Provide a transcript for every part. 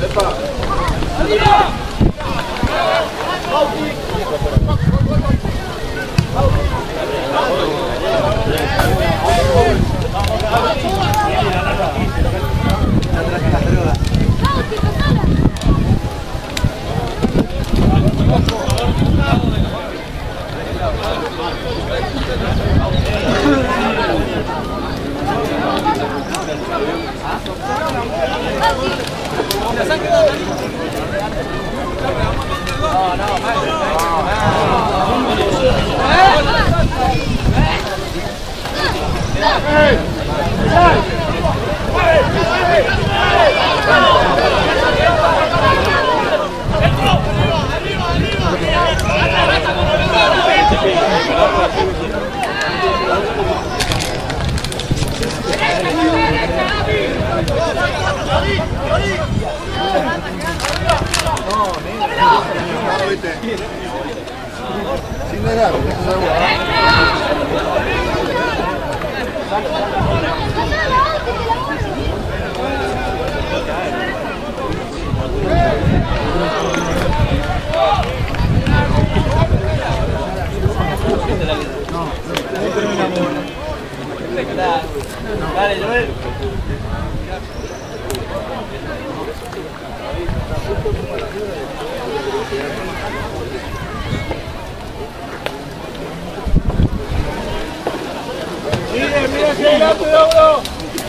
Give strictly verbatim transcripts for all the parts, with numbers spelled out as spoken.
Sin negar, Dale, Joel. Mire, mire hacia adelante, Dauro.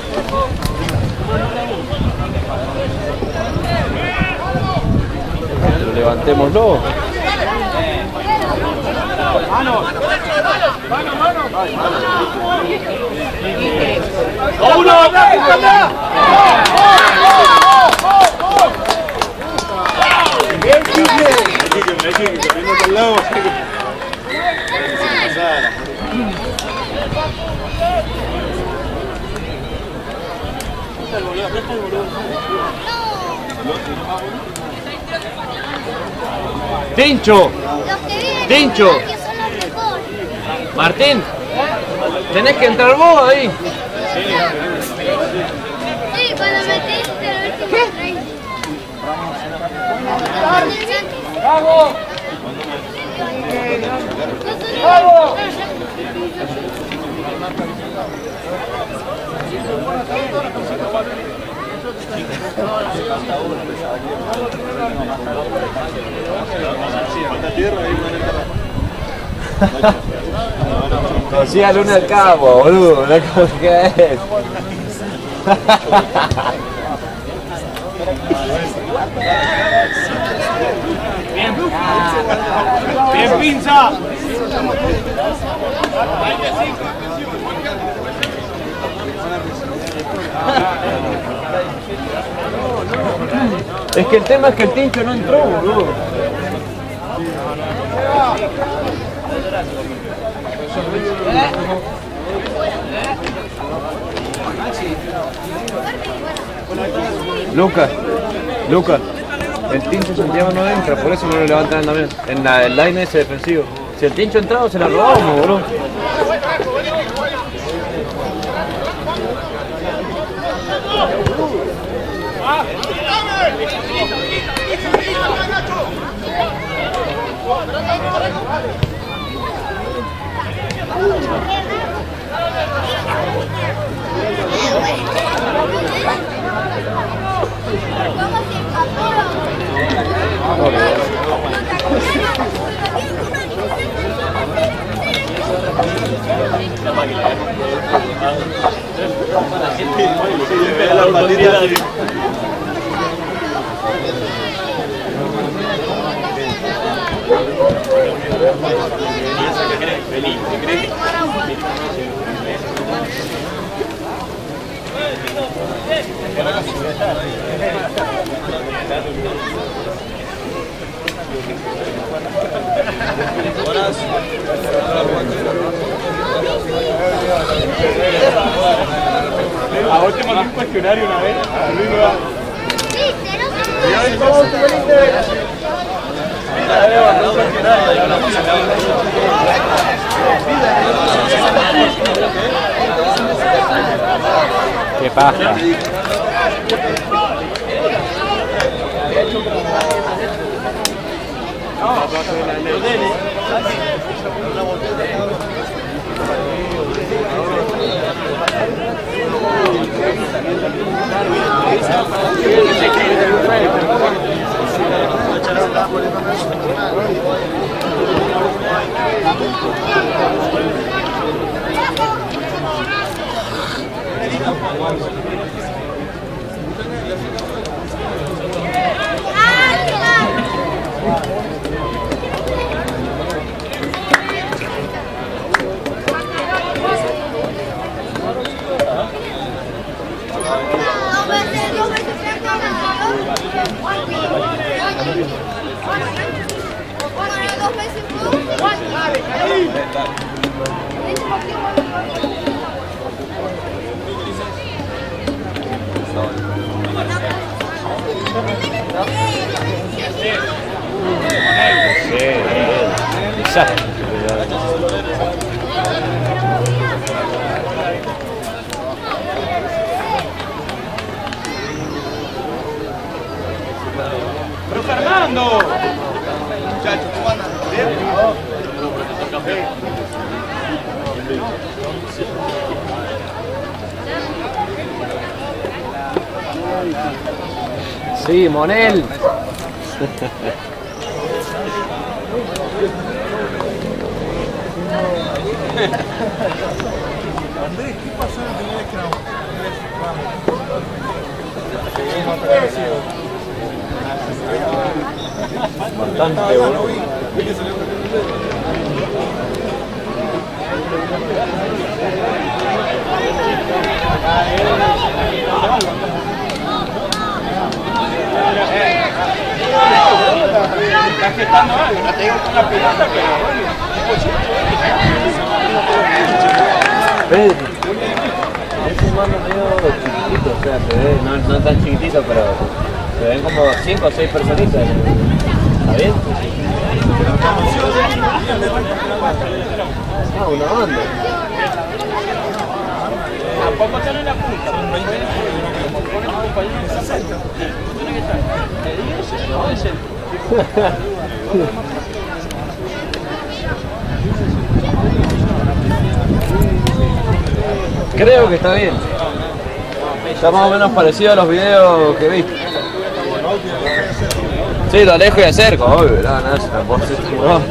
Levantémoslo. Mano, mano, mano. Uno, bien, Tincho, Tincho, Martín, tenés que entrar vos ahí. Sí, cuando metiste el último treinta. ¡Vamos! ¡Vamos! Consiga Luna al cabo, boludo, la cosa que es. Bien, bien pinza. Es que el tema es que el Tincho no entró, boludo. Lucas, Lucas, el Tincho Santiago no entra, por eso no lo levantan en la, en la el line ese defensivo. Si el Tincho entrado se la robamos, boludo. A vos te mandé un cuestionario una vez. A Luis me va. Sí, pero ¿Qué pasa? Exacto. ¡Pero Fernando! Muchachos, ¿cómo andan? ¿Bien? Sí, Monel. Andrés, ¿qué pasó en el primer scrum? Bastante bueno. Estás gestando algo, no te digo con la pelota, pero bueno, Pedro, es un mando medio chiquitito, o sea, se ve, no, no tan chiquitito, pero se ven como cinco o seis personitas. ¿Está bien? Ah, una banda. tampoco están en la punta, como ponen a un país en el centro. Tiene que estar de diez o de centro. Creo que está bien. Está más o menos parecido a los videos que vi. Sí, lo alejo y acerco, obvio. No, no, tampoco se no.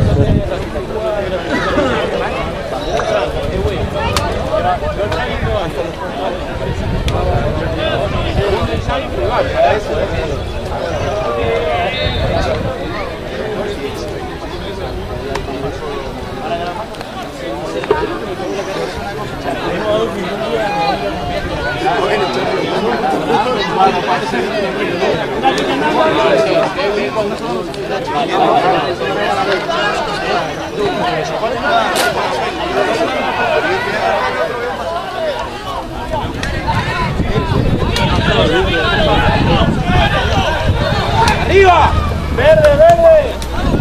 ¡Arriba! ¡Verde, verde!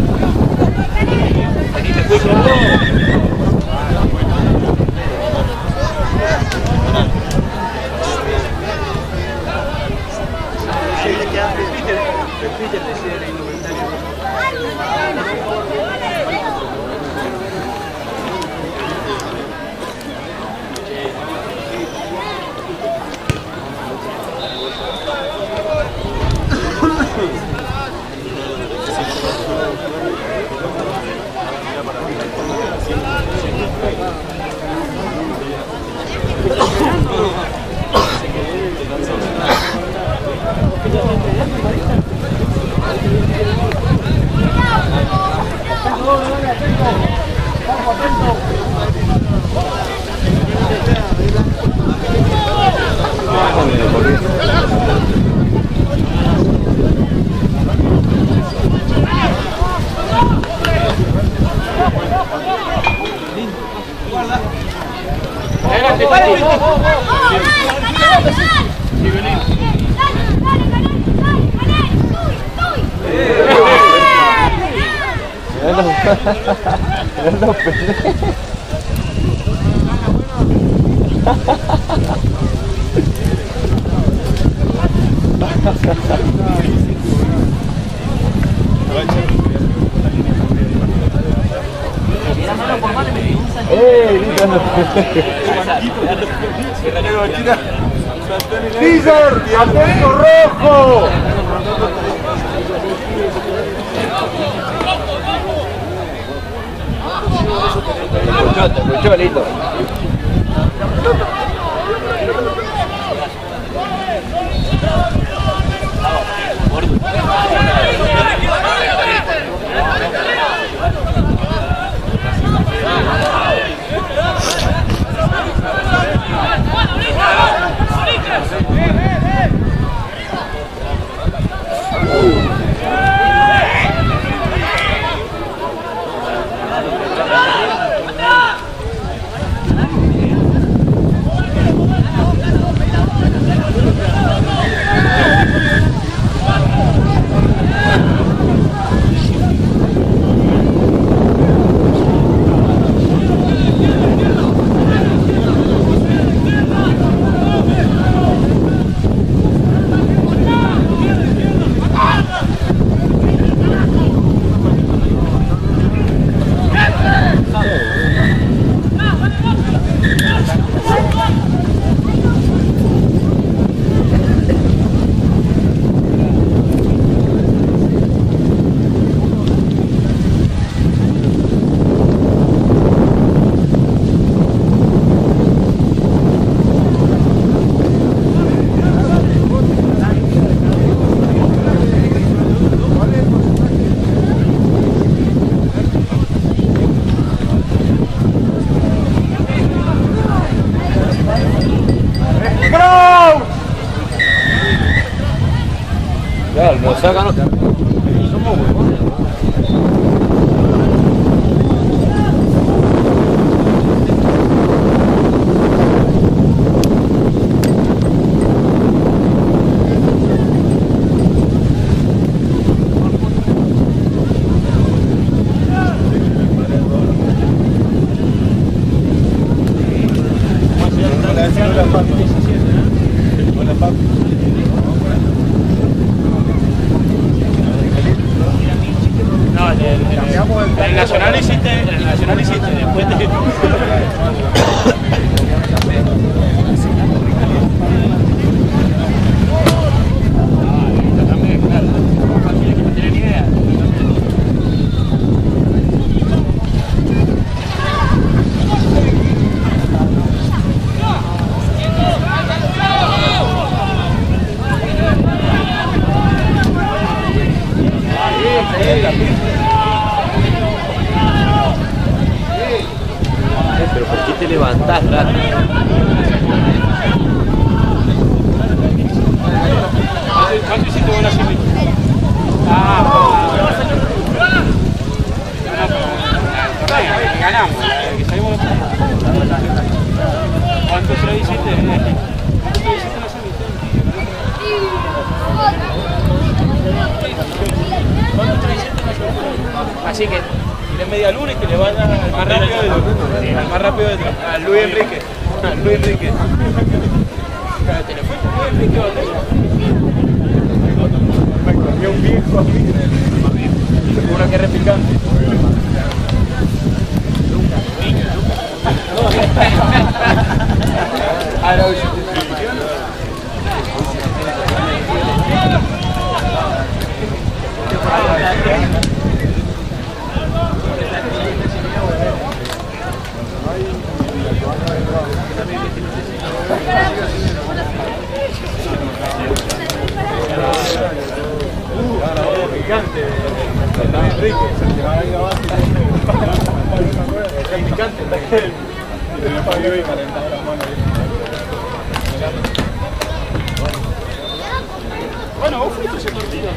Aquí te escucho. ¡Eh! Gritando. ¡César! ¡Atento rojo! Escuchó, te escuchó, Lito. Ya, lo sacan. Somos huevones. El Nacional hiciste, el Nacional hiciste después de... Pero ¿por qué te levantás, rato? ¿Cuánto hiciste con la civil? Ah, ganamos, que salimos. ¿Cuánto se lo hiciste? ¿Cuánto hiciste en la civil? ¿Cuánto te hiciste en la civil? Así que de media luna y que le van al más rápido de al más rápido de a Luis Enrique. A Luis Enrique. ¿Te le fuiste Luis Enrique o me comió un viejo a mí. Una que es repicante. Picante, Enrique, se va a ir abajo. El picante, el Fabio y calentado la mano. Bueno, vos fuiste ese partido.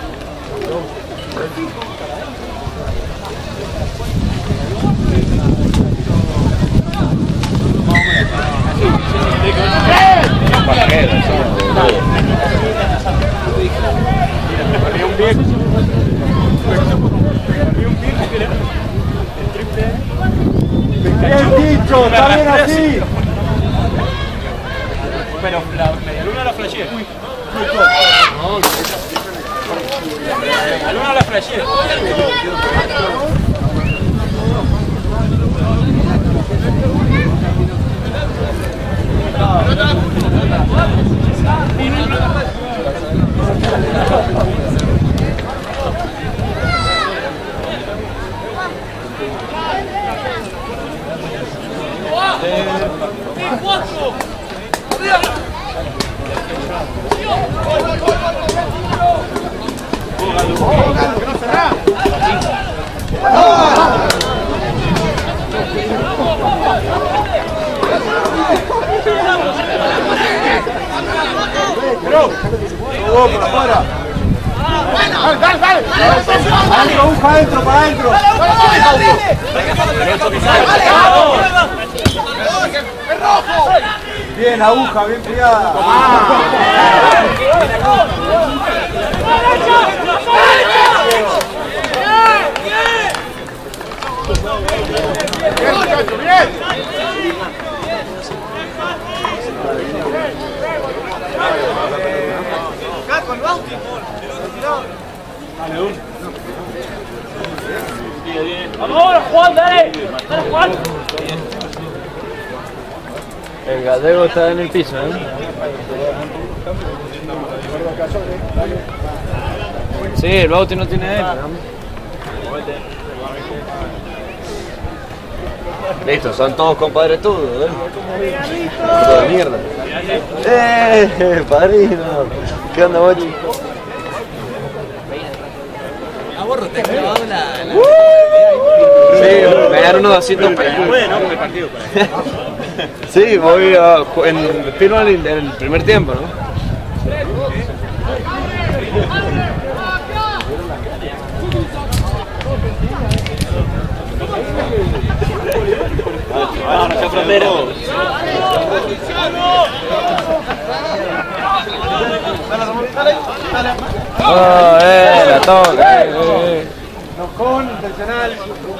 Había un viejo. Había un viejo que era el triple. ¡Bien dicho! ¡Está bien así! Pero la media luna la flasheé. Al uno la flashé. ¡Vamos, para afuera! ¡Dale, dale, dale! ¡Adentro, busca adentro, para adentro! Bien, aguja, bien criada. Bien, muchacho, bien. Acá con Bauti. Dale, uno. Vamos, Juan, dale. Dale, Juan. El gallego está en el piso, ¿eh? Sí, el Bauti no tiene él. Listo, son todos compadres tuyos, ¿eh? Todo de mierda. ¡Eh, padrino! ¿Qué onda, Bochi? Aborro, te he grabado la... Sí, me dieron unos doscientos pesos. Bueno, el partido. Sí, voy a... En, firmo en el, en el primer tiempo, ¿no? Vamos, nuestra frontera. Oh, eh, la toca, eh, eh. No con, intencional.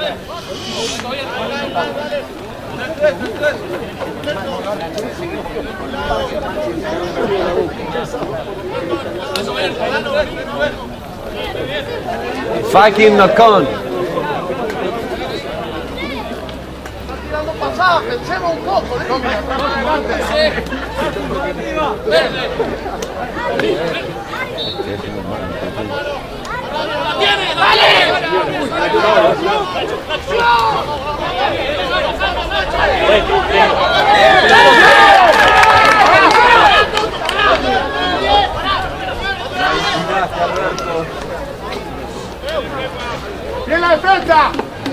Fucking no con. Pasá, pensemos un poco. ¡Bien la defensa!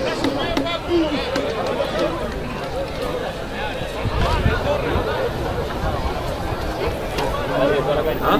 ¿Ah?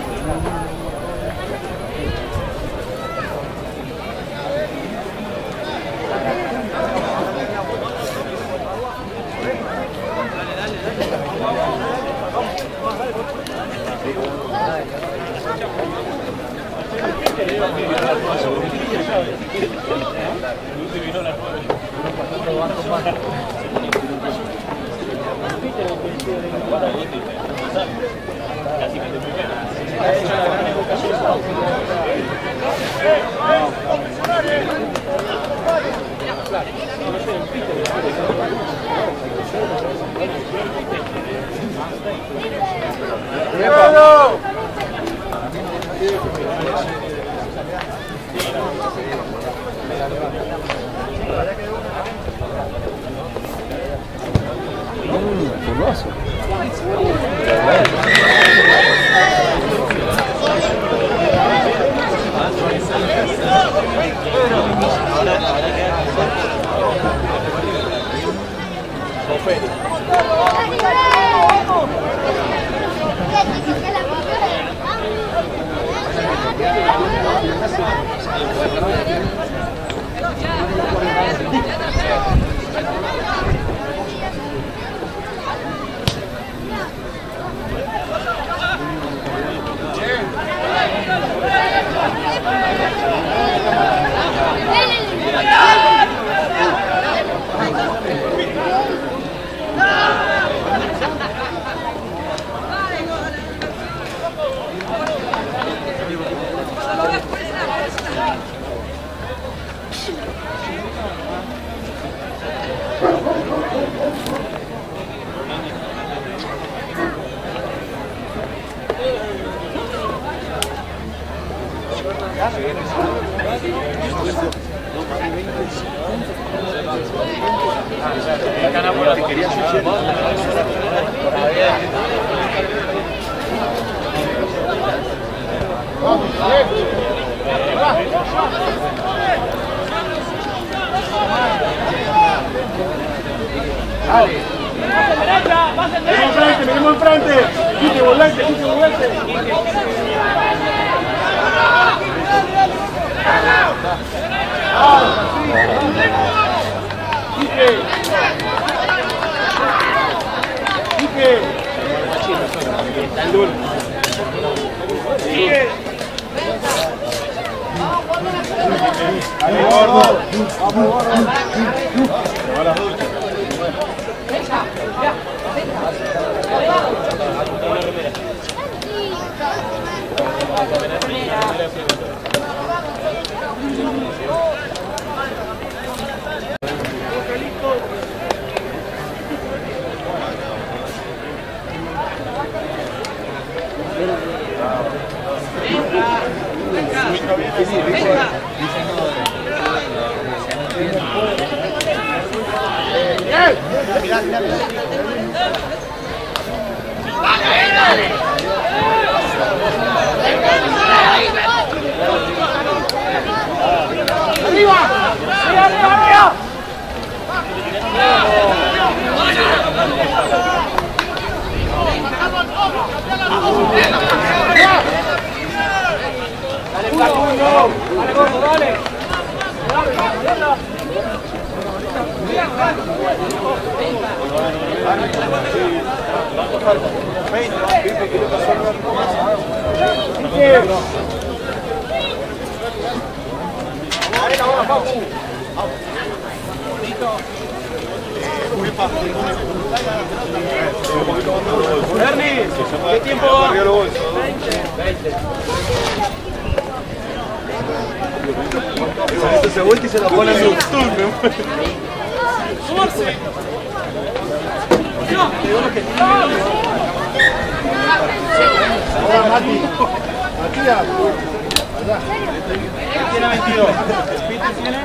Miremos enfrente, Quique, volante, Quique, volante. Quique. Quique. Quique. Dale, gordo. Vamos, gordo. A las dos. Mirá, mirá, mirá. ¡Arriba! ¡Arriba, arriba, arriba! ¡Dale, Facundo! ¡Dale, gordo, dale! Bernie, ¿qué tiempo va? veinte. Esto se vuelve y se la pone en su turno. ¡Sumarse! Mati. Matías. Tiene veintidós. ¿Peter tiene?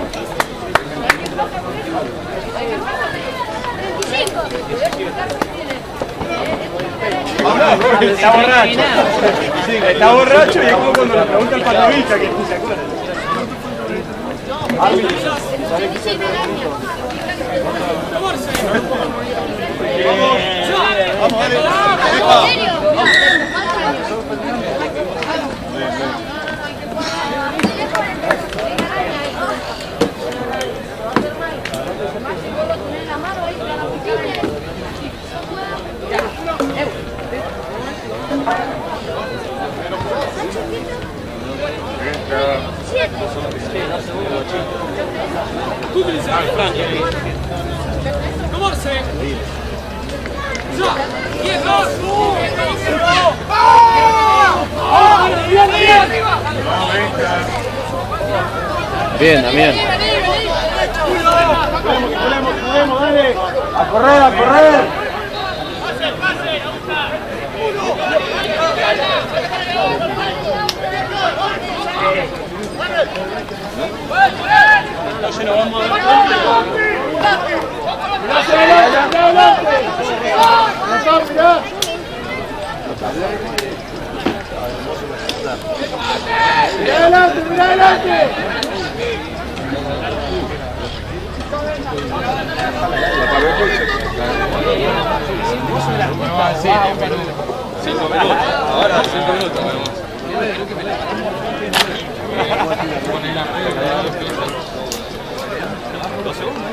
Está borracho. Sí, está borracho y es como cuando le pregunta al Patavista que se acuerda. Vamos, dale. ¡Tomarse! ¡Ya! ¡diez, dos! Bien, Damián. Podemos, podemos, dale. A correr, a correr. No se nos vamos a ver. ¡Mirá adelante, mirá adelante! Cinco minutos. Ahora cinco minutos. Dos segundos.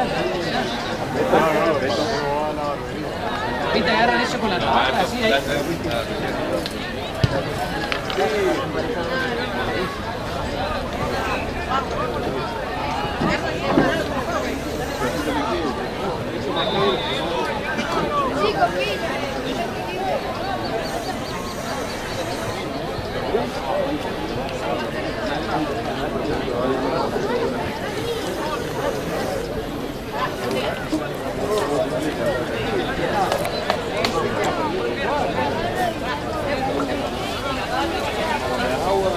Ahorita agarran eso con la navaja, así ahí. Agua.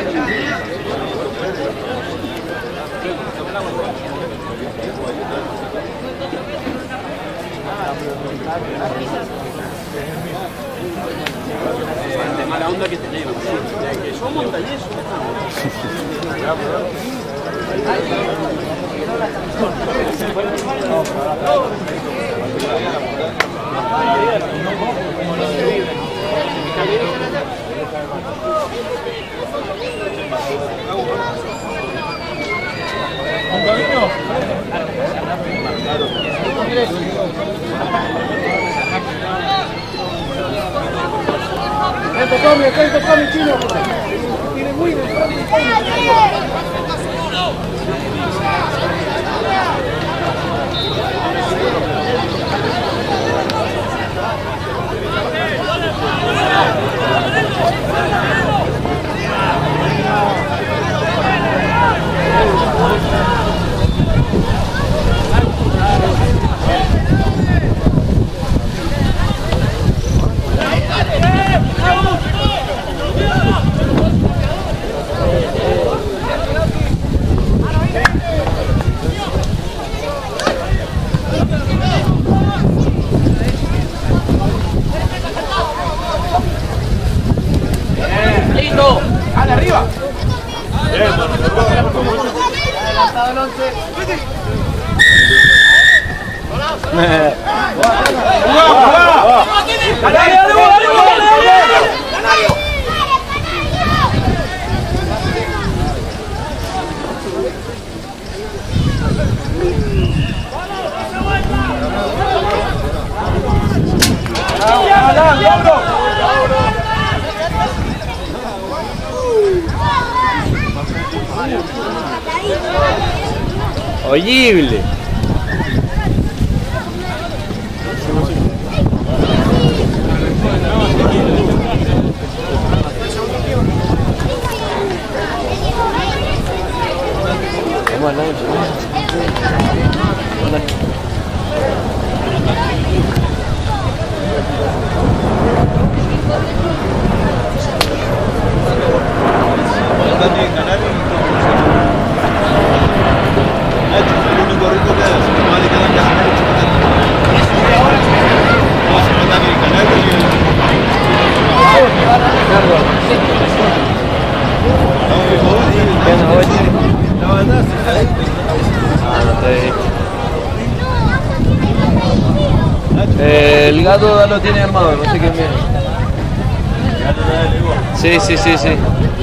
De mala onda que tenemos. Que son montañesos. Atento, Tommy, atento, Tommy, chino. Tiene muy de frente, ¡Listo! ¡Dale, arriba! adelantado el once. Oyible. El gato ya lo tiene armado, no sé quién viene. Sí, sí, sí, sí.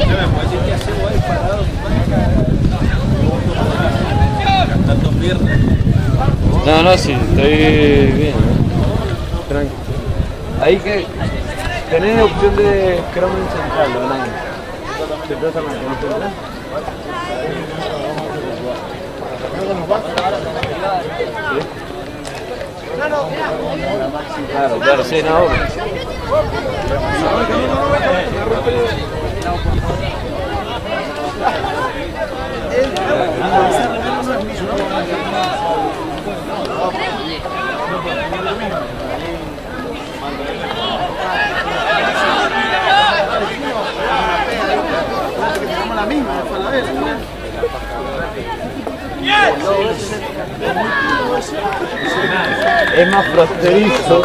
No, no, sí, estoy bien. Tranquilo. Ahí que tenés opción de Cromen central, ¿no? ¿Te pasa más? Claro, claro, sí, no. La misma, Es más fronterizo.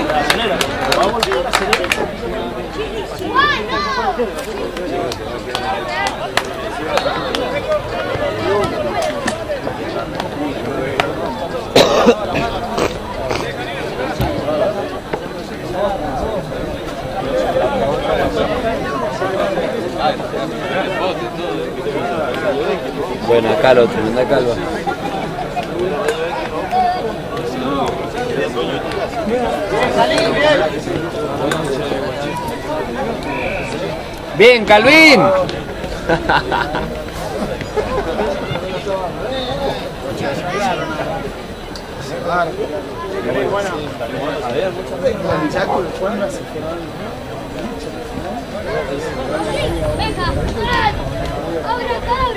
Bueno, acá lo tremenda calva. Bien, Calvin. Venga, ahora, ahora,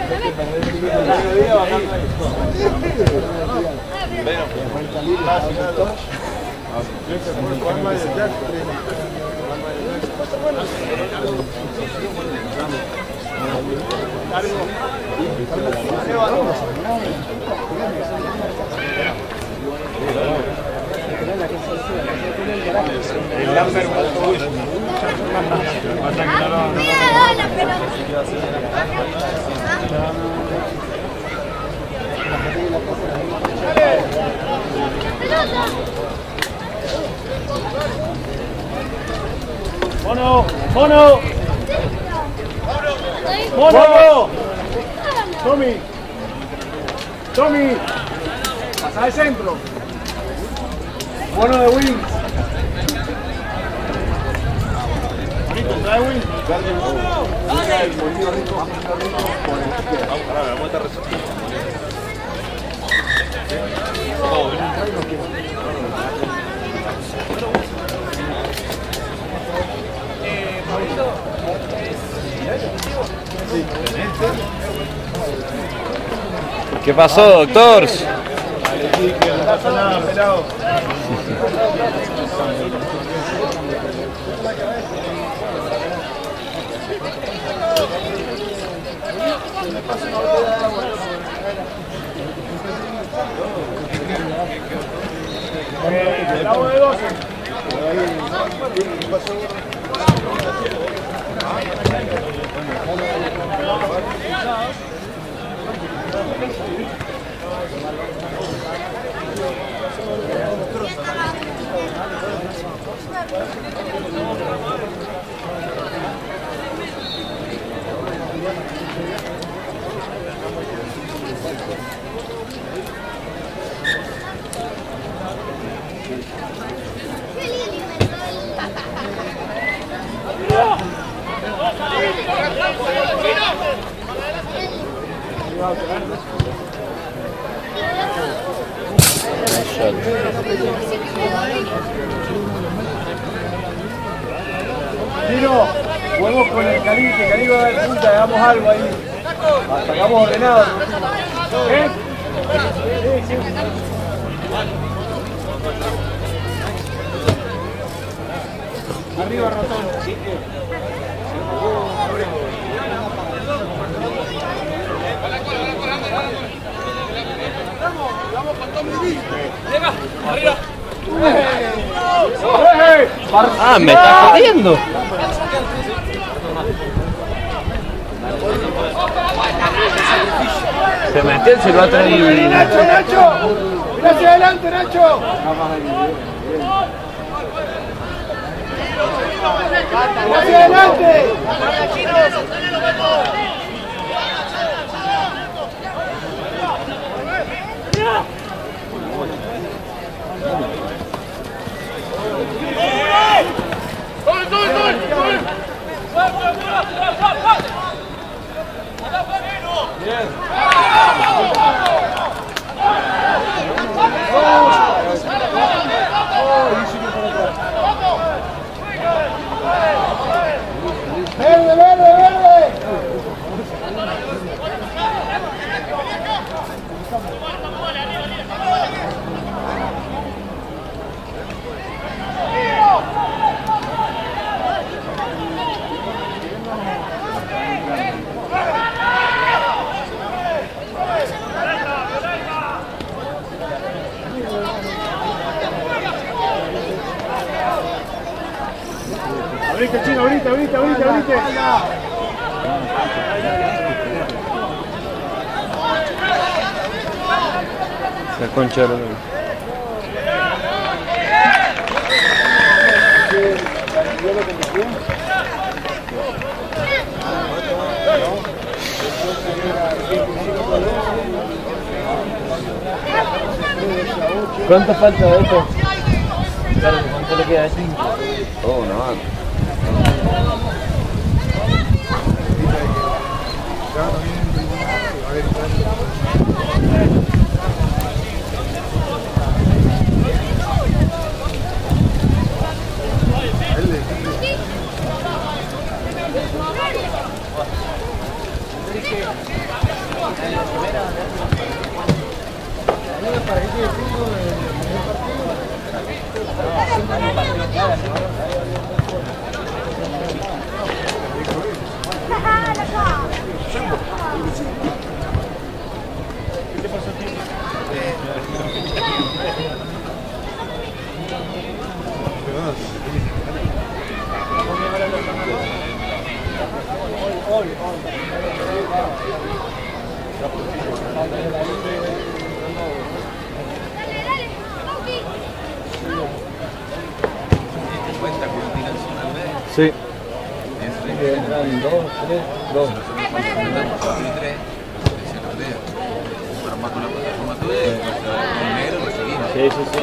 El Lambert Mira, la pelota. Mono, mono, mono. Tommy, Tommy, pasa al centro. Mono de Wings. Bonito, trae Wings. ¿Qué pasó, doctor? No pasa nada, pelado. Bravo de doce. Tiro, juguemos con el Cali, que Cali va a dar punta, hagamos algo ahí. Sacamos ordenado. ¿Eh? Sí, sí. Arriba, ratón. Llega, arriba. Ah, me está jodiendo. Se metió el silbato y... ¡Nacho, Nacho! ¡Mira hacia adelante, Nacho! ¡Mira hacia adelante! ¡Verde, verde, verde! Abrite, Chino, abrite, abrite, abrite, abrite. La concha de la luna. ¿Cuánto falta de esto? Claro, ¿cuánto le queda de cinco? Oh, no va. Sí. Entran dos, tres, dos. Sí, sí, sí.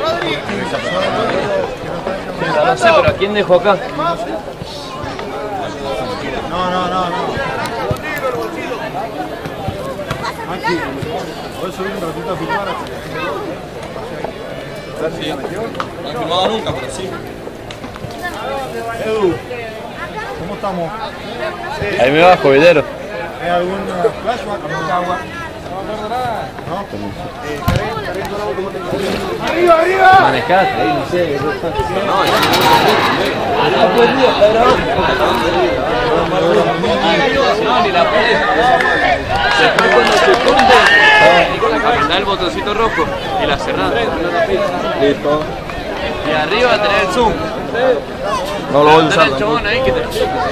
Sí, no sé, pero ¿a quién dejó acá? No, no, no, no. Maxi, voy a subir un ratito a filmar. Sí, no he filmado nunca, pero sí. Edu, ¿cómo estamos? Ahí me bajo, Videro. ¿Hay algún flashback? ¿Mucha agua? ¿No? ¡Arriba, arriba! Manejás, ahí no sé. No, no, ni la pared. Después cuando se cumple, apretar el botoncito rojo y la cerrada. Listo. Y arriba tener el zoom. No lo voy a usar. El chabón ahí que te...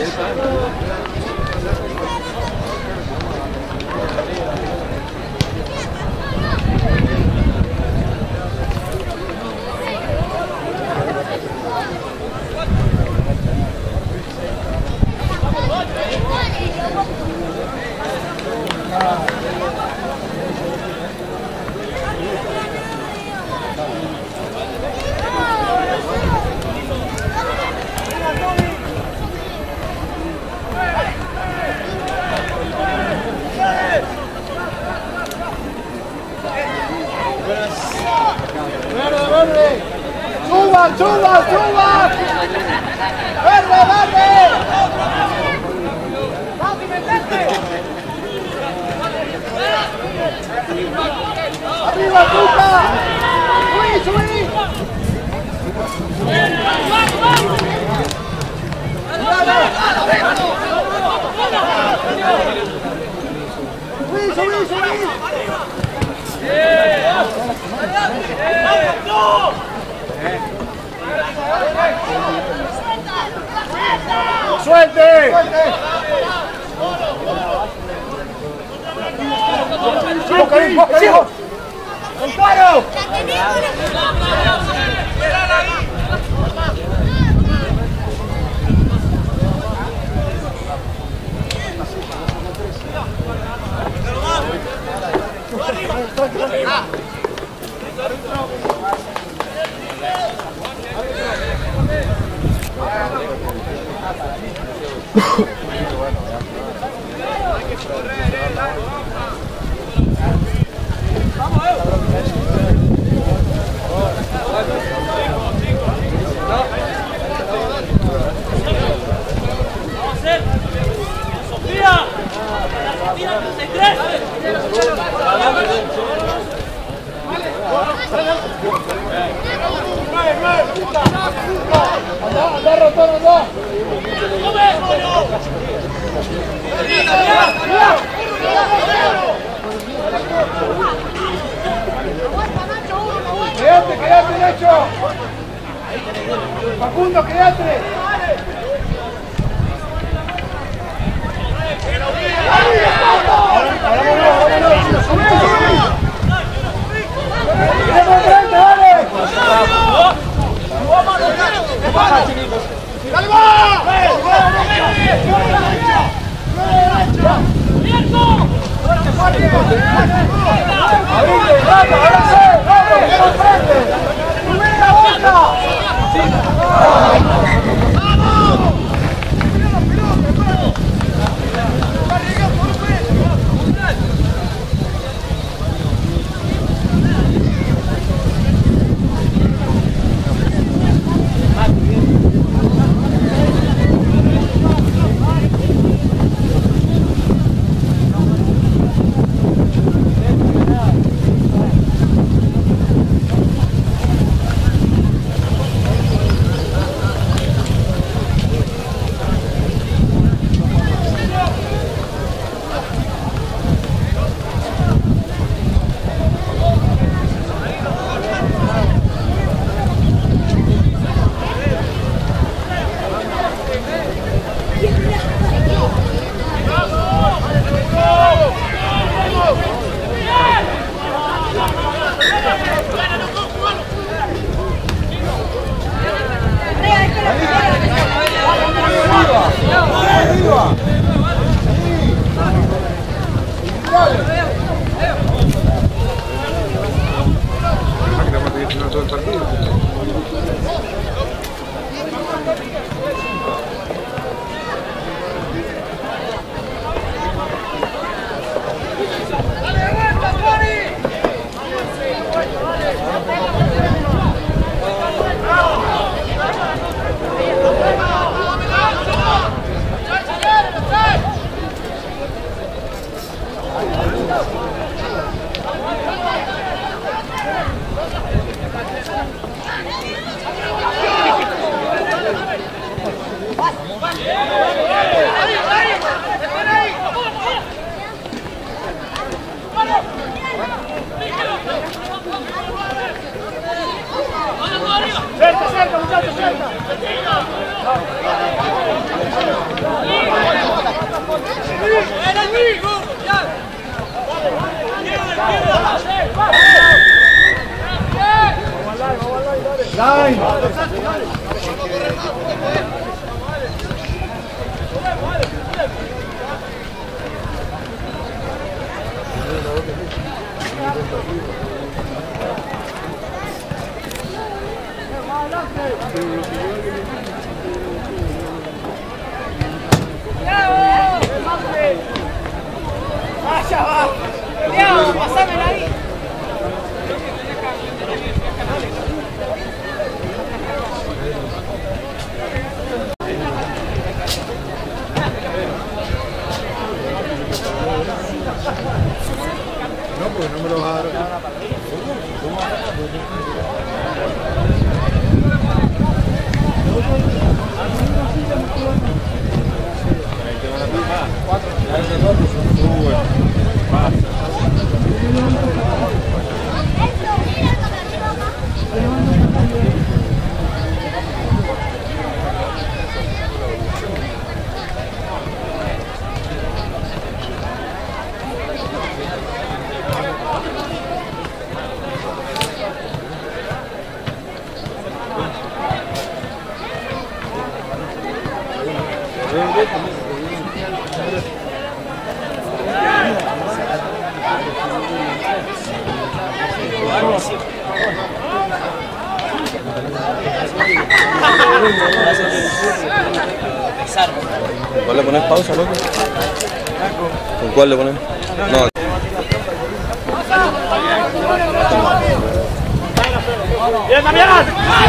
¡Suba, suba, suba! ¡Verde, verde! ¡Arriba, Tuca! ¡Subí, subí! ¡Subí, subí, subí! ¡Suelte! ¡Poca ahí, poca ahí! ¡Amparo! ¡Anda, ratón, anda! ¡Quédate, quédate, Nacho! ¡Facundo, quédate! ¡Vaya, va! ¡Leo, pasámela ahí! No, porque no me lo vas a dar. ¿Cuál le pones pausa, loco? ¿Con cuál le pones? No. ¡Bien, Damián!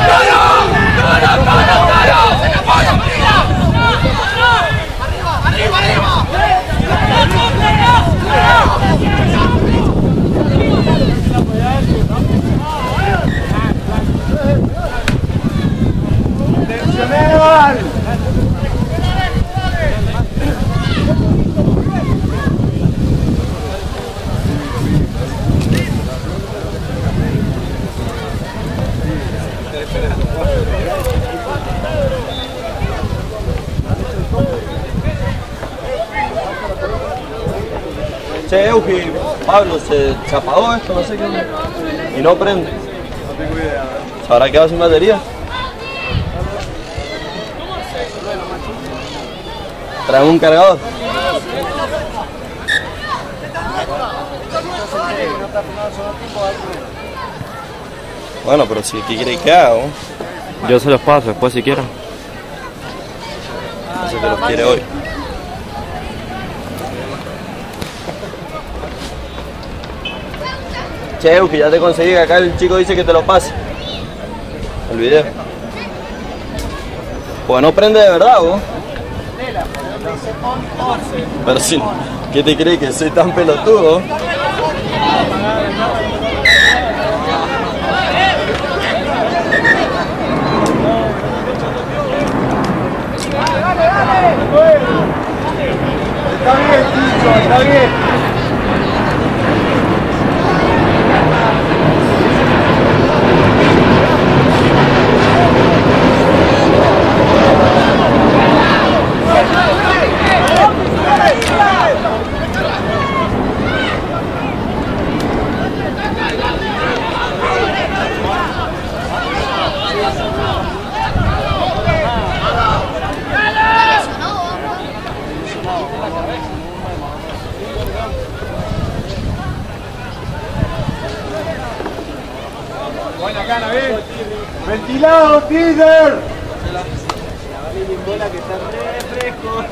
Che, Eugi, Pablo, se, se apagó esto, no sé qué. Y no prende. ¿Se habrá quedado sin batería? ¿Trae un cargador? Bueno, pero si ¿qué queréis que haga? ¿no? Yo se los paso después si quieren. No sé que los quiere hoy. Che, Eugi, ya te conseguí que acá el chico dice que te lo pase. El video. Pues no prende de verdad, vos. Pero si, ¿qué te crees que soy tan pelotudo? Está bien, Chicho, está bien. Buena cana, ¿ves? Ventilado, teaser. Bola que está re fresco.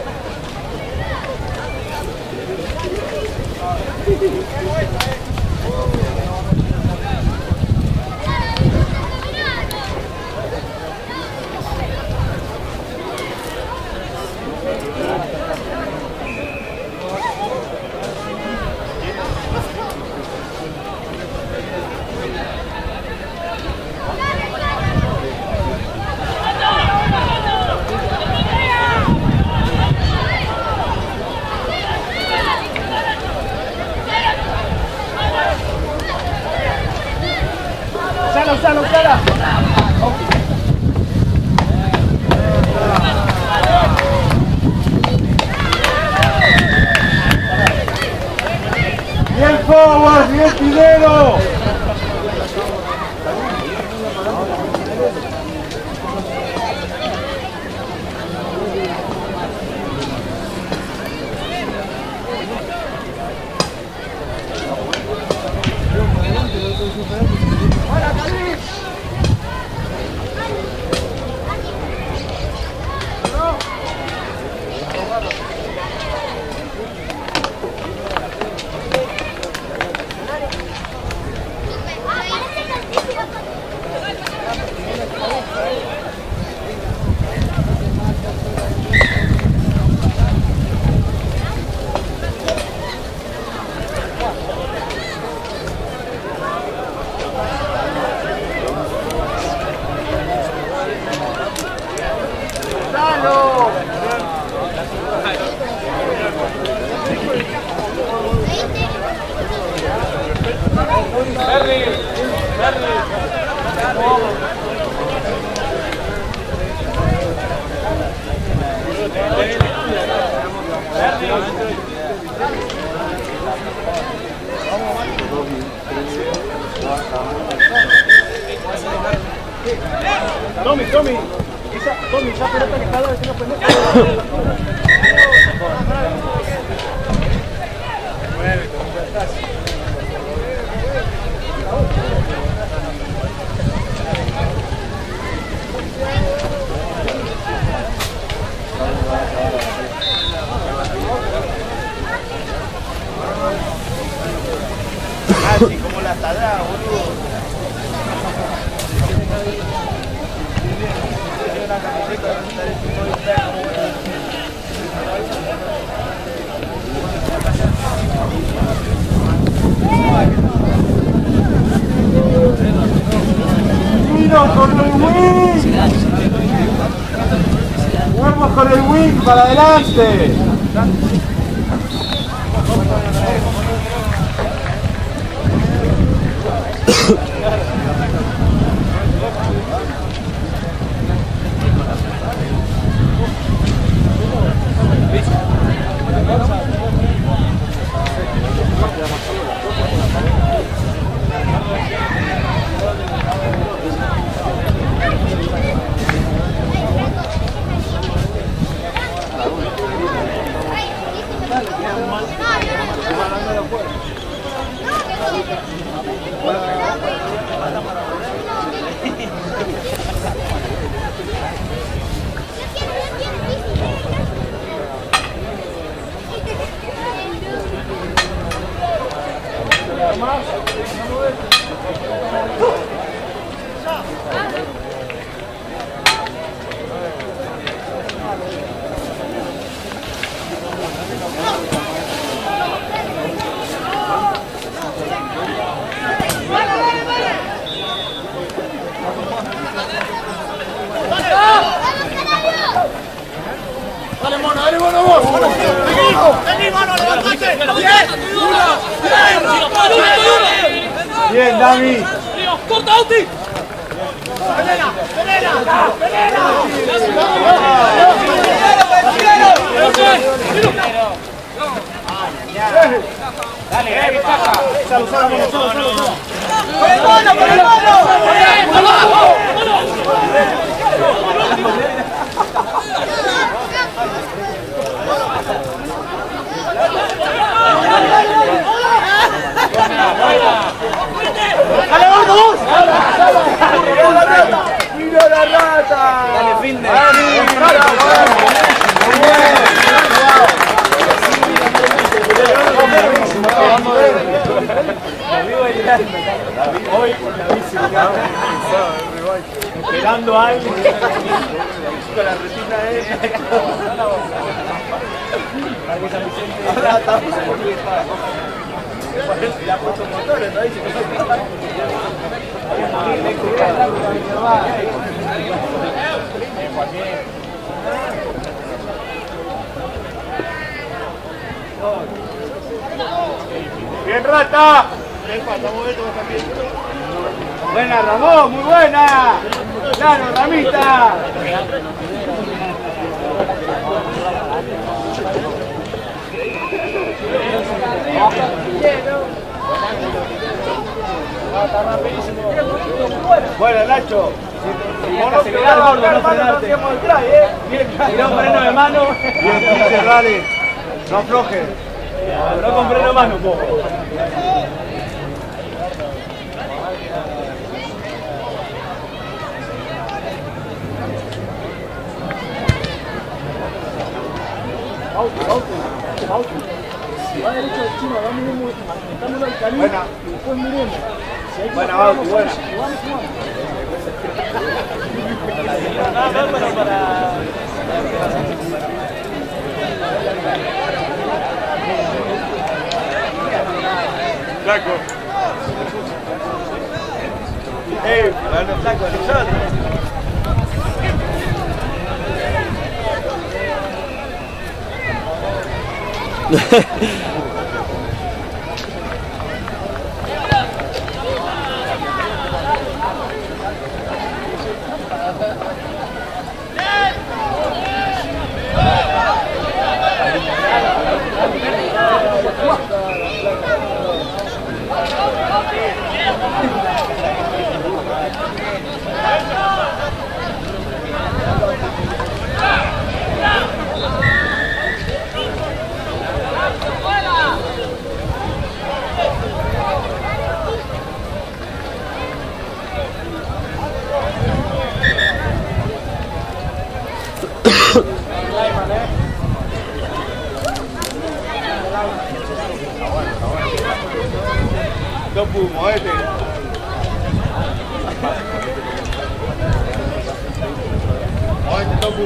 Pinero! Tommy, Tommy, esa, Tommy, esa pelota que está dando, no puede. Así como la talada, boludo. ¡Tiro con el wing! ¡Juguemos con el wing para adelante! Dale, mono, dale, mono, vos. Vení, mono, levantate. Bien, bien, Dami. Corta, Auti. Venena, venena, venena. Dale, dale, paja. Salo, salo, mono, salo, salo, salo. ¡Por el mono, por el mono! ¡Dale, vamos! ¡Mira la rata! ¡Dale, fin de! Hoy con la bici esperando a alguien con la retina de para que San Vicente ahora estamos le ha puesto motores, ¿no? Dice bien, rata. Buena, Ramón, muy buena. Claro, Ramita. Bueno, Nacho. Vos no frenás, gordo, no frenarte. Tirá un freno de mano. Bien, pinche rally. No aflojes. No con freno de mano un poco. Auto, auto, auto. Si va derecho del chino, vamos miremos, metámoslo al calibre y después miremos. Si hay que buena, Bauti, buena. Jugamos, jugamos. No, no, pero para... Flaco. ¡Ey! Hablando flaco de nosotros. Topu, muévete. Muévete, Topu.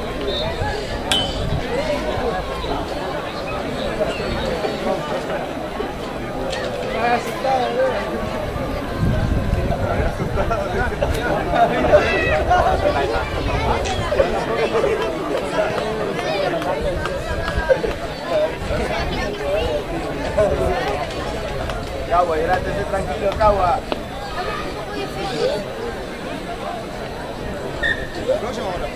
Cagua, llévate tranquilo, Cagua. Próximo ahora.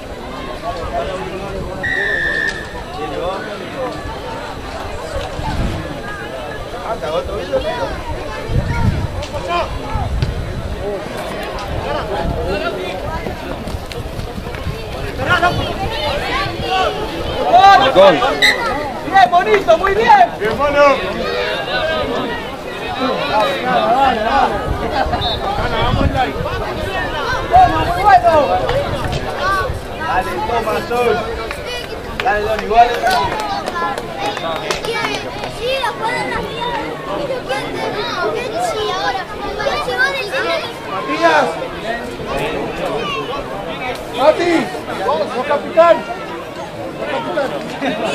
Ah, te hago todo video. Marcón. Bien, bonito, muy bien. Bien, mano. Dale, dale, dale. Vamos, dale. Toma, muy bueno. Dale, toma, Sol. Dale, Don, igual. Sí, la pueden rastrear. Pero ¿quién te no? ¿Quién sí ahora? ¿Quién se va del cine? Matías. Mati. Sos capitán. Sos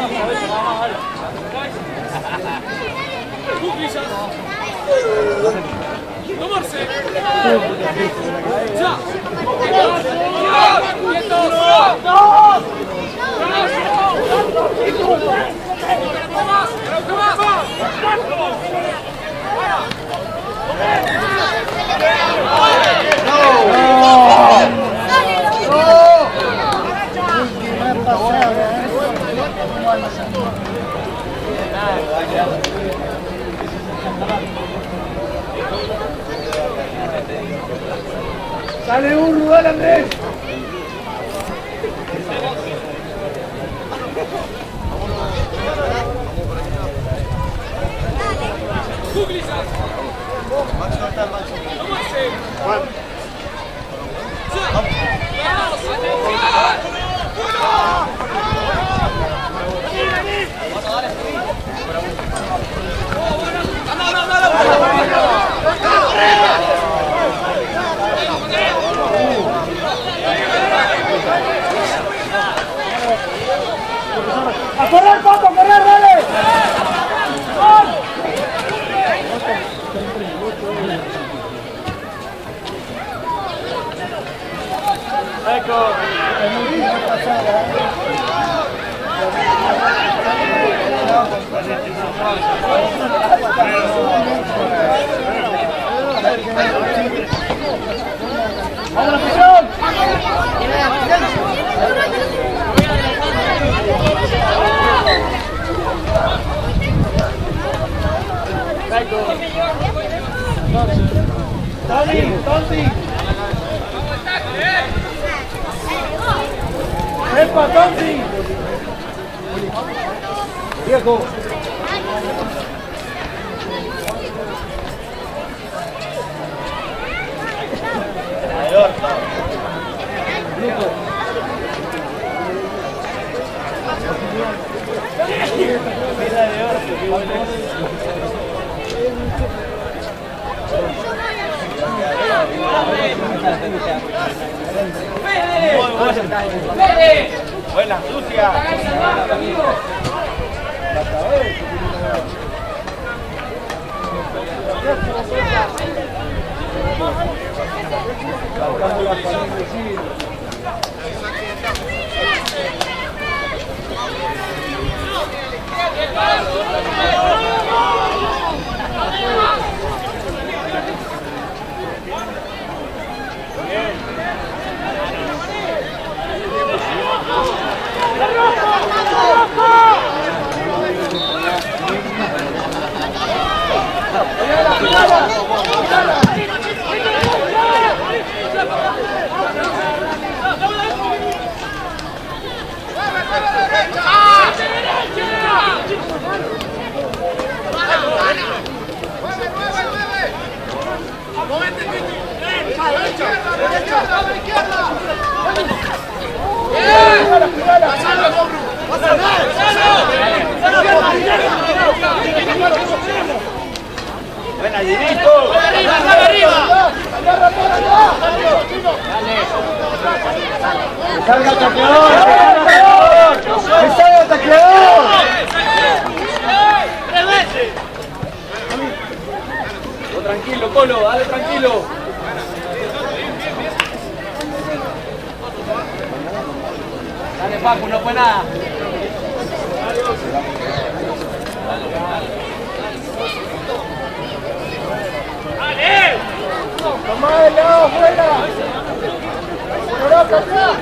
Sale un dale, Andrés. ¡A correr, Paco, a correr, dale! ¡Eco! ¡Vamos, presión! Tony, Tony. ¡Epa, Tony! Viejo. Buena, sucia. Buena, Ginito. Arriba, arriba. ¡Que salga el tacleador! ¡Que salga el tacleador! ¡Tres veces! Tranquilo, Colo, dale tranquilo. Dale, Paco, no fue nada. ¡Dale! ¡Tomá de lado, fuera! ¡Europa, atrás!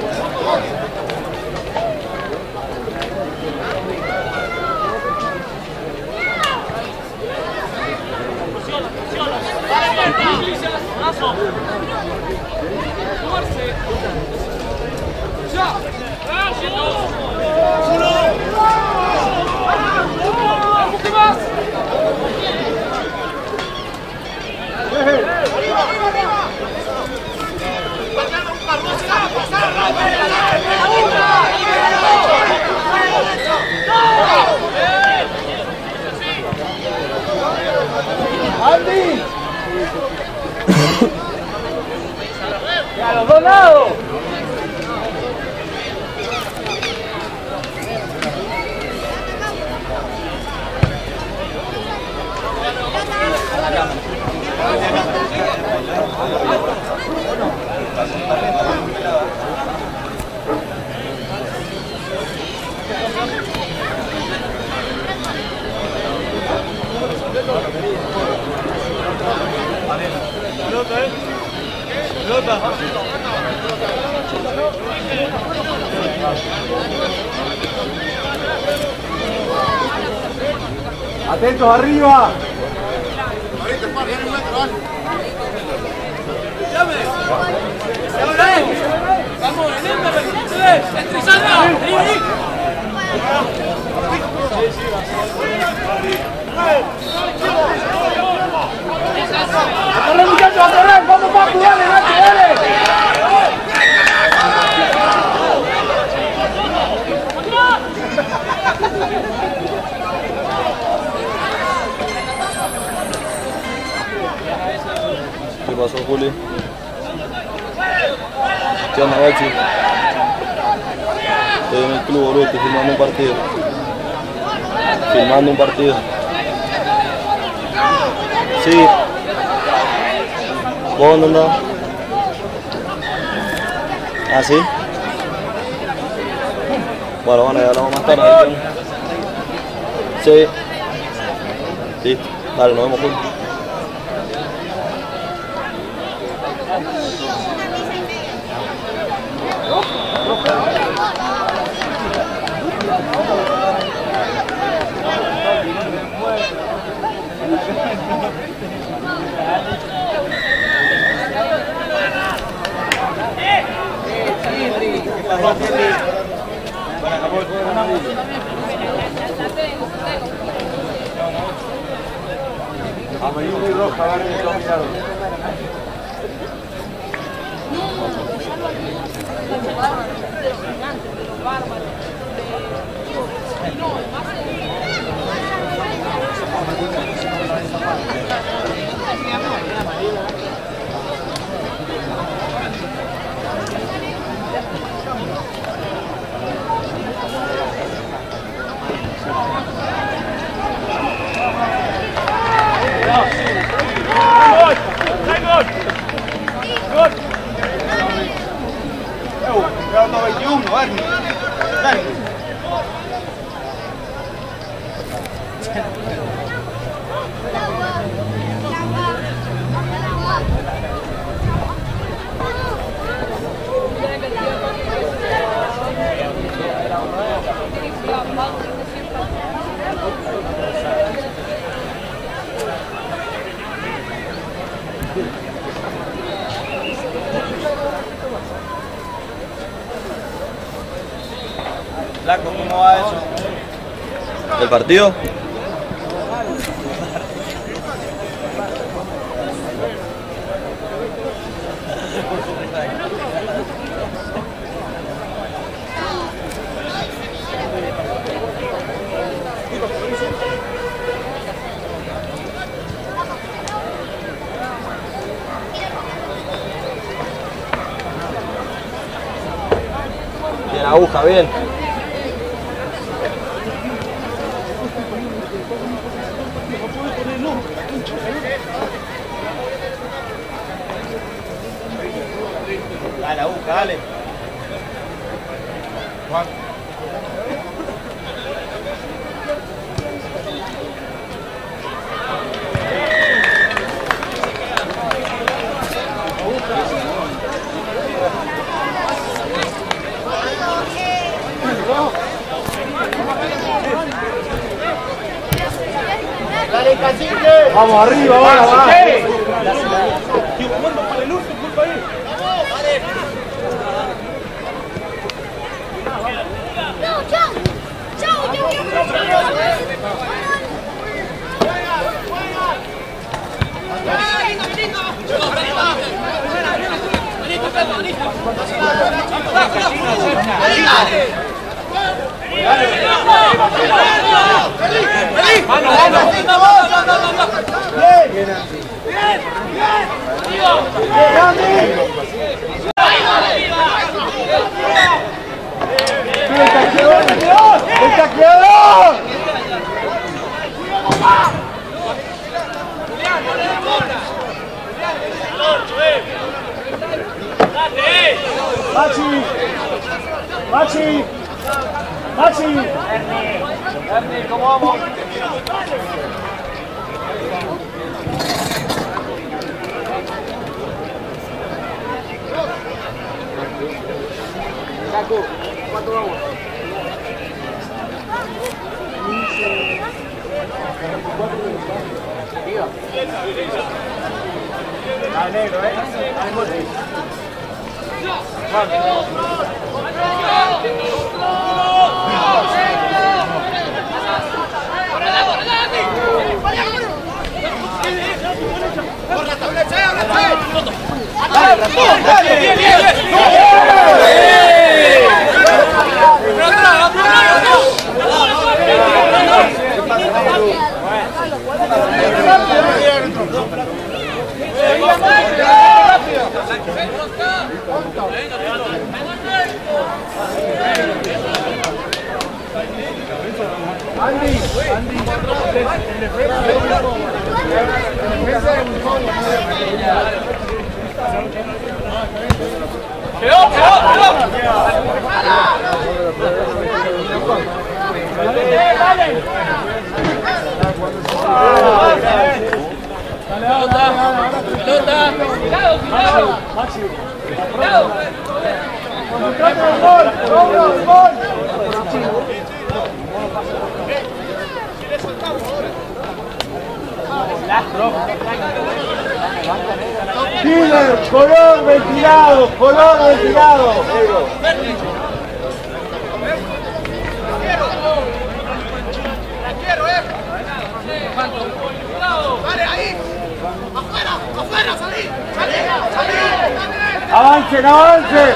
¡Andy! ¡A los dos lados! Pelota, eh. Pelota. Atentos arriba. Vamos, estrizando. ¡A correr, muchachos, a correr! ¡Vamos, Paco! ¡Dale, Nacho, dale! ¿Qué pasó, Juli? ¿Qué onda, Bachi? Estoy en el club, boludo, estoy filmando un partido. Filmando un partido. Sí. ¿Vos dónde andás? ¿Ah, sí? Bueno, bueno, ya hablamos más tarde. Sí. Listo. Dale, nos vemos juntos. Amarilla y roja, verde, dominado. veintiuno, Bernie. Bernie. Flaco, ¿cómo va eso? ¿El partido? Bien, aguja, bien. Dale, aguja, dale. Juan. Dale, cacique. Vamos arriba, ahora, va. Estoy jugando para el último, culpa ahí. No, chao. Chao, yo quiero jugar. ¡El tacleador! ¡Machi! ¡Machi! ¡Machi! Ernie, ¿cómo vamos? Cacu, ¿cuánto vamos? Ah, negro, ¿eh? ¡Dale, ratón! ¡Dale! ¡Bien, bien, Andy, Andy, en defensa ¡quedó, quedó, quedó! ¡Dale! ¡Pelota! ¡Pelota! ¡Cuidado, cuidado! ¡Cuidado! ¡Concentrate en el gol! ¡Cobra el gol! Killer, color ventilado, color ventilado. La quiero, eh. ¡Avancen, avancen!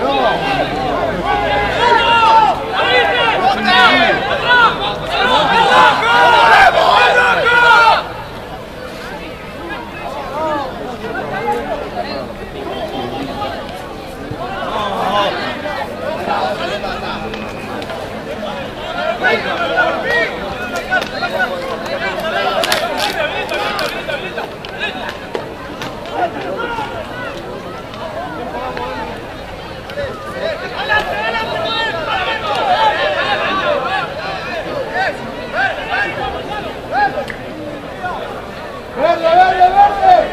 ¡Verde, verde, verde!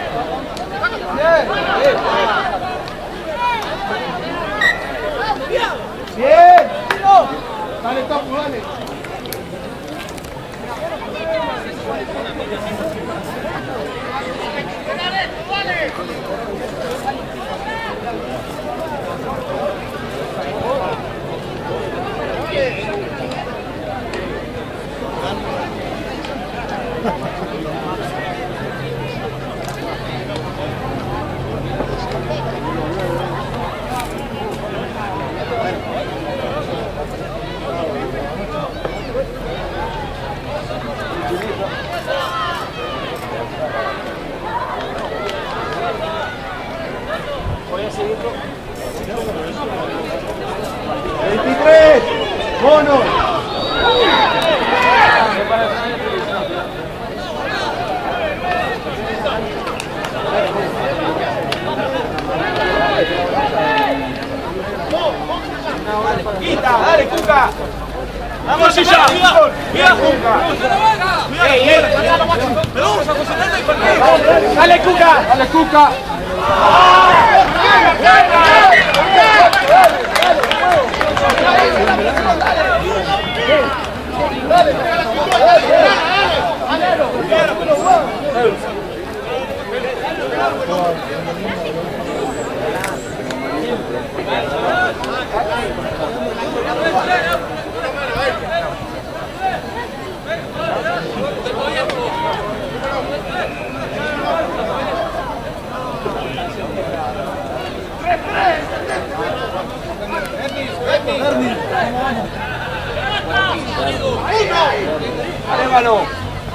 ¡Bien! ¡Bien! ¡Dale, Topu, dale! veintitrés, mono. Quita, dale, Cuca. Vamos ya, mira, Cuca. Ey, ey, pero vamos a concentrarnos en partido. Dale, Cuca, dale, Cuca. Arévalo.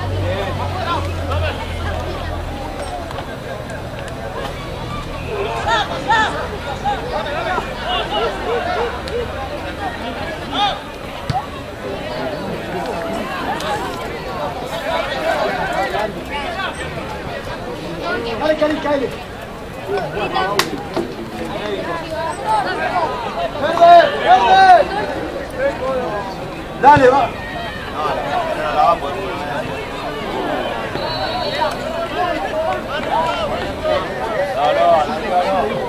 Dale, Cali, Cali. ¡Verde! ¡Verde! Dale, va. No, la, la va a poder. No, no, arriba no.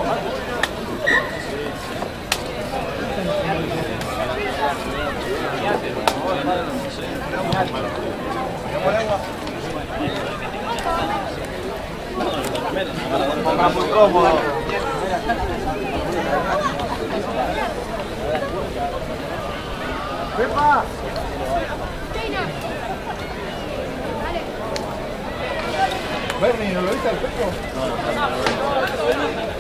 Está muy cómodo. ¡Pepa! Bernie, ¿no lo viste al Pepo? No, no, no.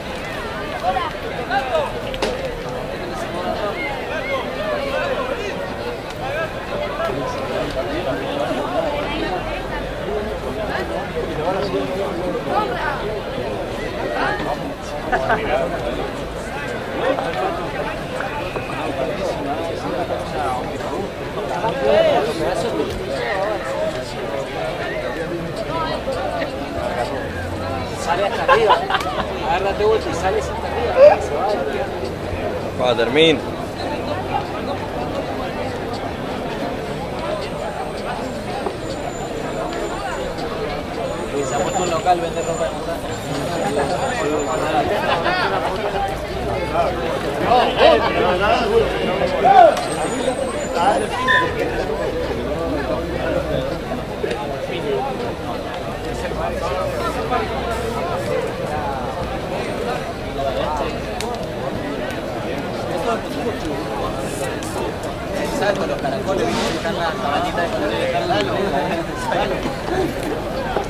Sale hasta arriba. Agárrate vuelta y sales hasta arriba. Se va a Para terminar. Se ha puesto un local, vende ropa de montaña. ¿Sabes con los caracoles? ¿Viste? Están las sabanitas de colores de Carla.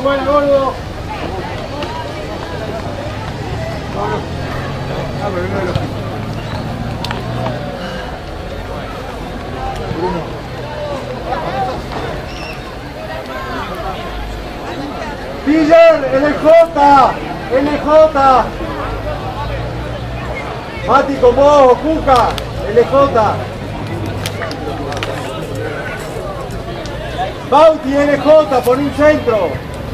buena, gordo. Ah, pero no lo... Piller, L J, L J. Mati con vos, Cuca, L J. Bauti, L J, pon un centro.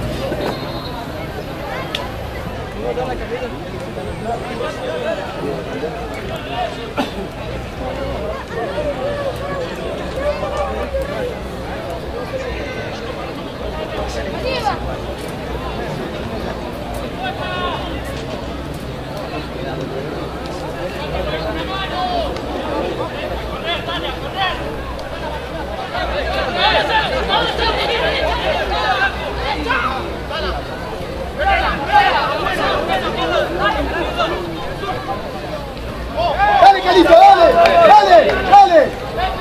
Dale, Calito, dale, dale, dale.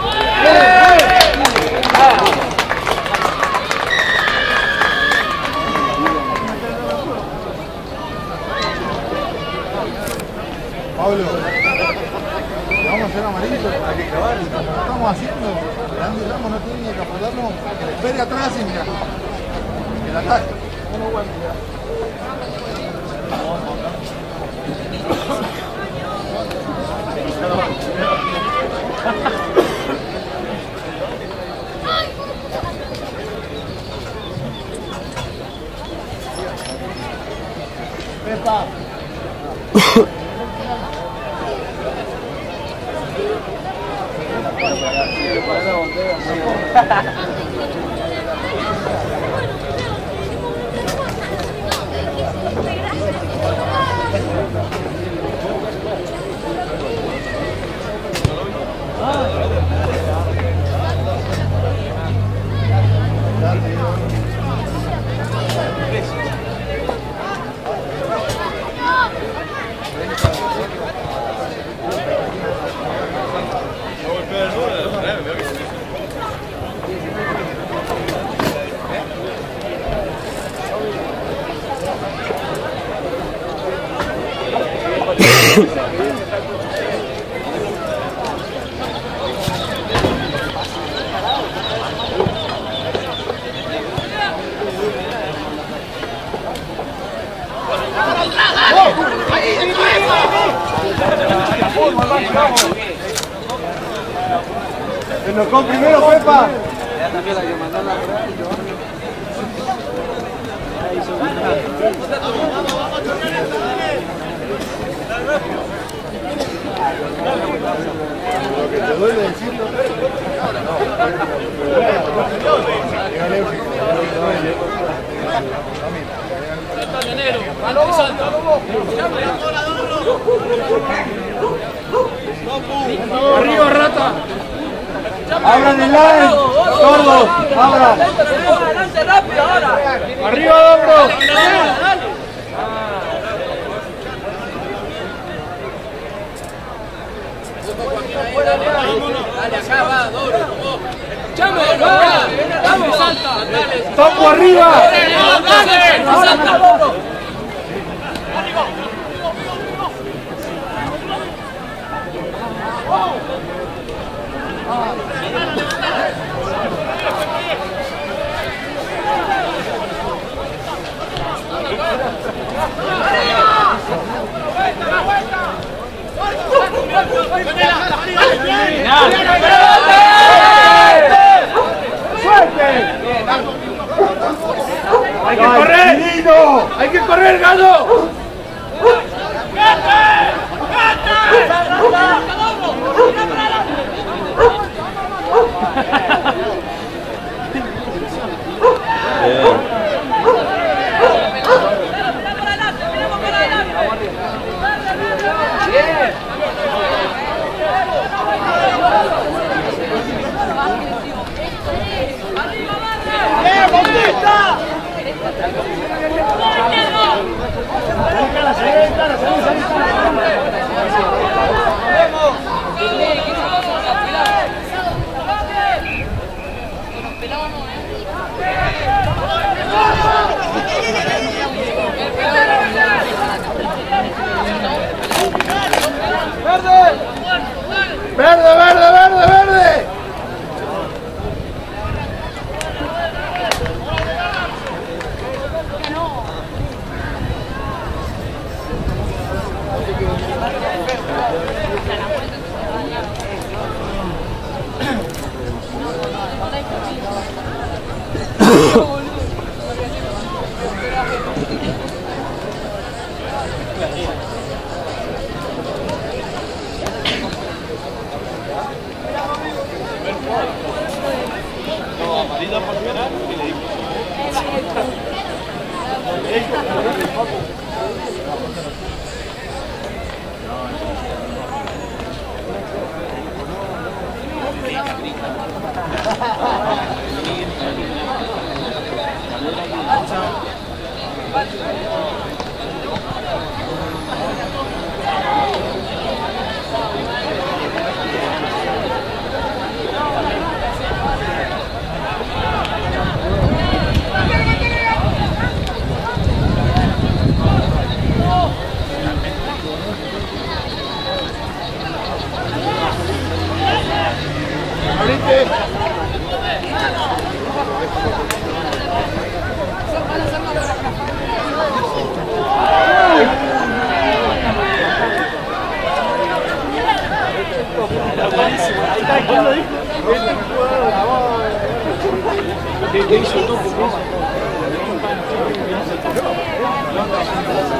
Pablo, vamos a hacer amarillito para que grabar. Lo estamos haciendo, Grande Ramos no tiene que apoyarnos, que le espere atrás y mira, que la ataque. No lo aguante ya. Pepa. Se nos con primero, Pepa. Lo que te duele decirlo. Arriba, rata. Abran el line, todos, abran. Adelante rápido ahora. Arriba, hombro. Dale acá, va, doble, vos. Escuchame, va. Vamos, salta. ¡Topo arriba! Dale, salta, doble. ¡Hay que correr! ¡Hay que correr, Galo!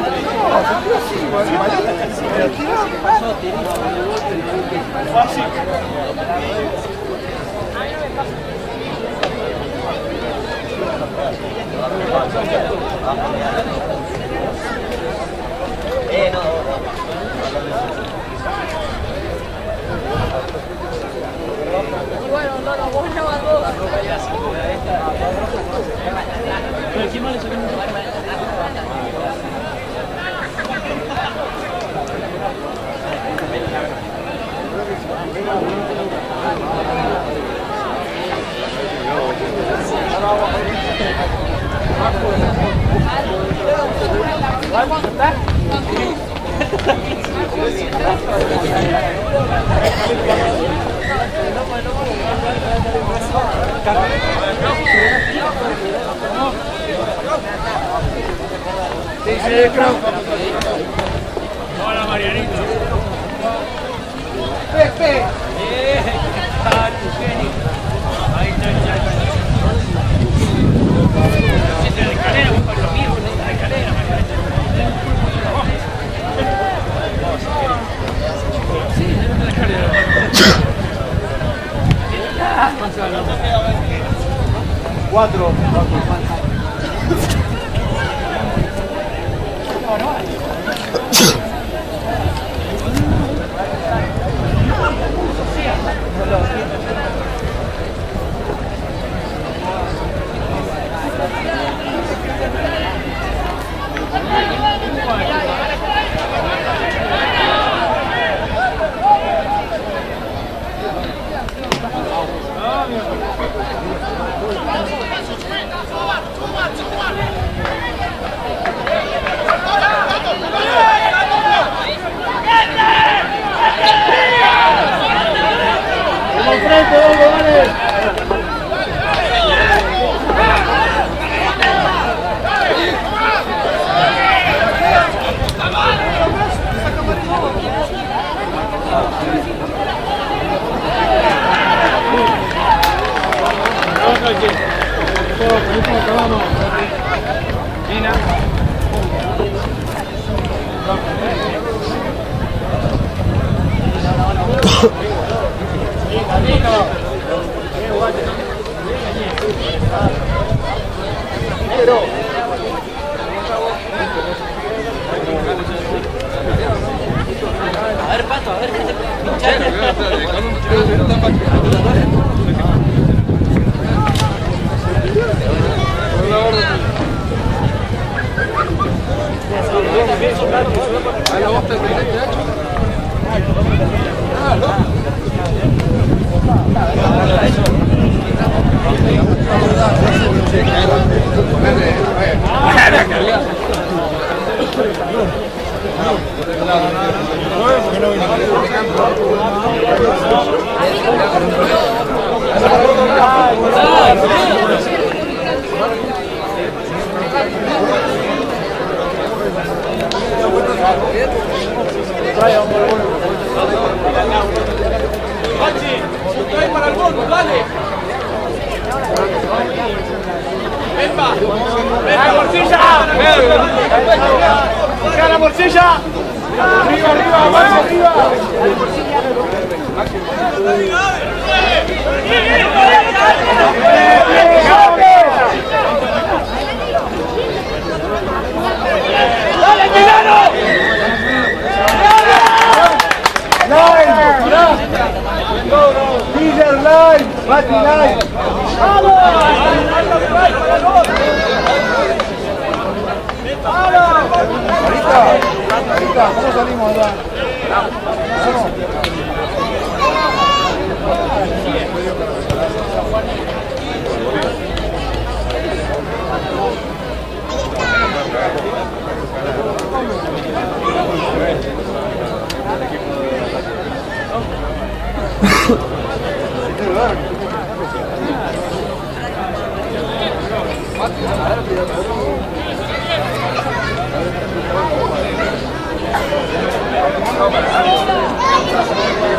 Eh, no, Bueno, no, no, vos no vas vos. Pero encima le sacamos un Hola Marianito. Pepe. Ah, tu genio. Ahí está el chacho. Este de escalera, vos con los míos, de escalera, Marianito. Sí, de la escalera. Cuatro. A ver, Pato, a ver qué te pinchaste. ¡Trae para el bono, dale! ¡Venga! ¡Venga, morcilla! ¡Busca la morcilla! ¡Arriba, arriba, vamos arriba! ¡Dale, Milano! Teaser line, Mati line. ¡Vamos! Ahorita, ahorita, ¿cómo salimos allá? Vamos. ¡Vamos!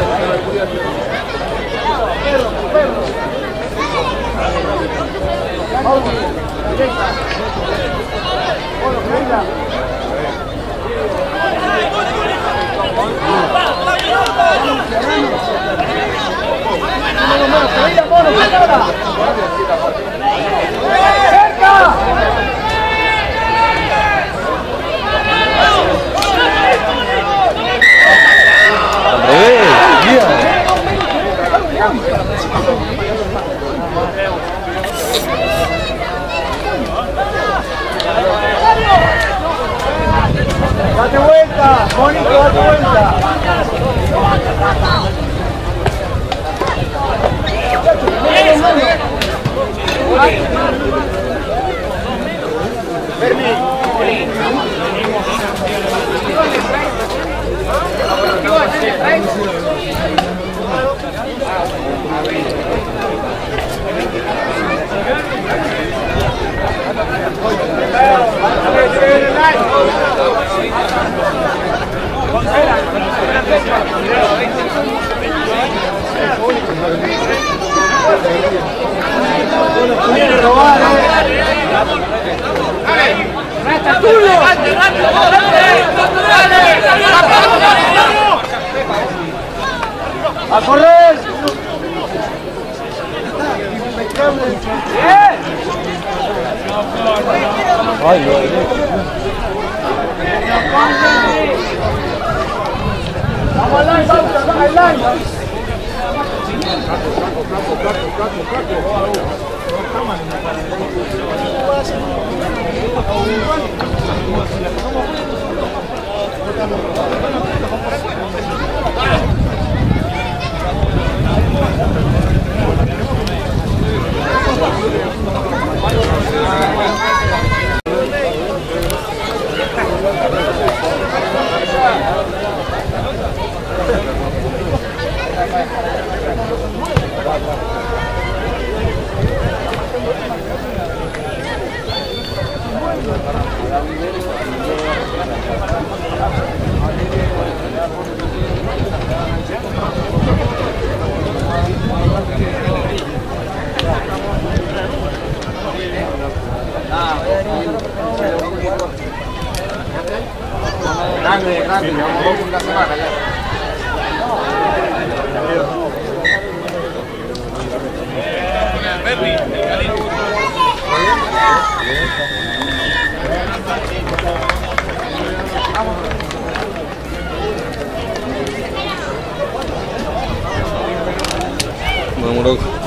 Date vuelta, Mónico, date vuelta. Quiere robar, eh. ¡Rata, Tulo! ¡A correr! Ay, no, ¡Vamos al line, vamos al line! Grande, grande, llevamos una semana ya. Vámonos.